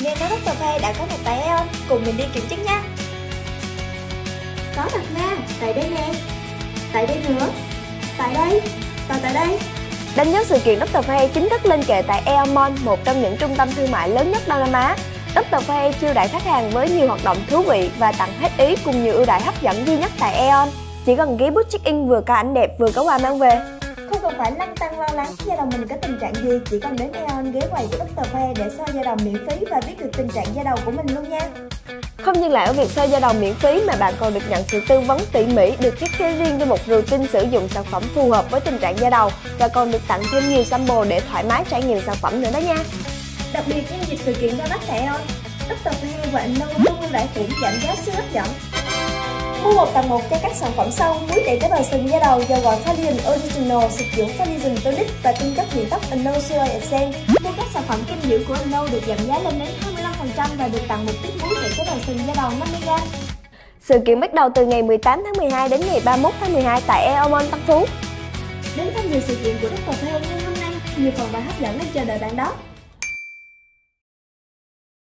Nghe nói Dr. Phe đã có mặt tại Aeon, cùng mình đi kiểm chứng nha. Có thật nha, tại đây nè. Tại đây nữa. Tại đây. Và tại đây. Đánh dấu sự kiện Dr. Phe chính thức lên kệ tại Aeon Mall, một trong những trung tâm thương mại lớn nhất Đông Nam Á. Dr. Phe chiêu đãi khách hàng với nhiều hoạt động thú vị và tặng hết ý cùng nhiều ưu đãi hấp dẫn duy nhất tại Aeon. Chỉ cần ghé booth check-in vừa có ảnh đẹp vừa có quà mang về. Không cần phải lăn tăn lo lắng da đầu mình có tình trạng gì, chỉ cần đến Aeon ghé quầy của Dr. Phe để soi da đầu miễn phí và biết được tình trạng da đầu của mình luôn nha. Không dừng lại ở việc soi da đầu miễn phí mà bạn còn được nhận sự tư vấn tỉ mỉ, được thiết kế riêng cho một routine sử dụng sản phẩm phù hợp với tình trạng da đầu và còn được tặng thêm nhiều sample để thoải mái trải nghiệm sản phẩm nữa đó nha. Đặc biệt nhân dịp sự kiện ra mắt tại Aeon, Dr. Phe và Anno luôn ưu đãi khủng giảm giá siêu hấp dẫn. Mua một tặng một cho các sản phẩm sau: muối tẩy tế bào sừng da đầu dầu gội Collagen Original, xịt dưỡng Collagen Tonic và tinh chất nhuộm tóc Anno Soy Essence. Mua các sản phẩm kem dưỡng của Anno được giảm giá lên đến 25% và được tặng một tiếp muối tẩy tế bào sừng da đầu 50g. Sự kiện bắt đầu từ ngày 18 tháng 12 đến ngày 31 tháng 12 tại Aeon Mall Tân Phú. Đến tham dự sự kiện của Dr. Phe như hôm nay, nhiều phần quà hấp dẫn đang chờ đợi bạn đó.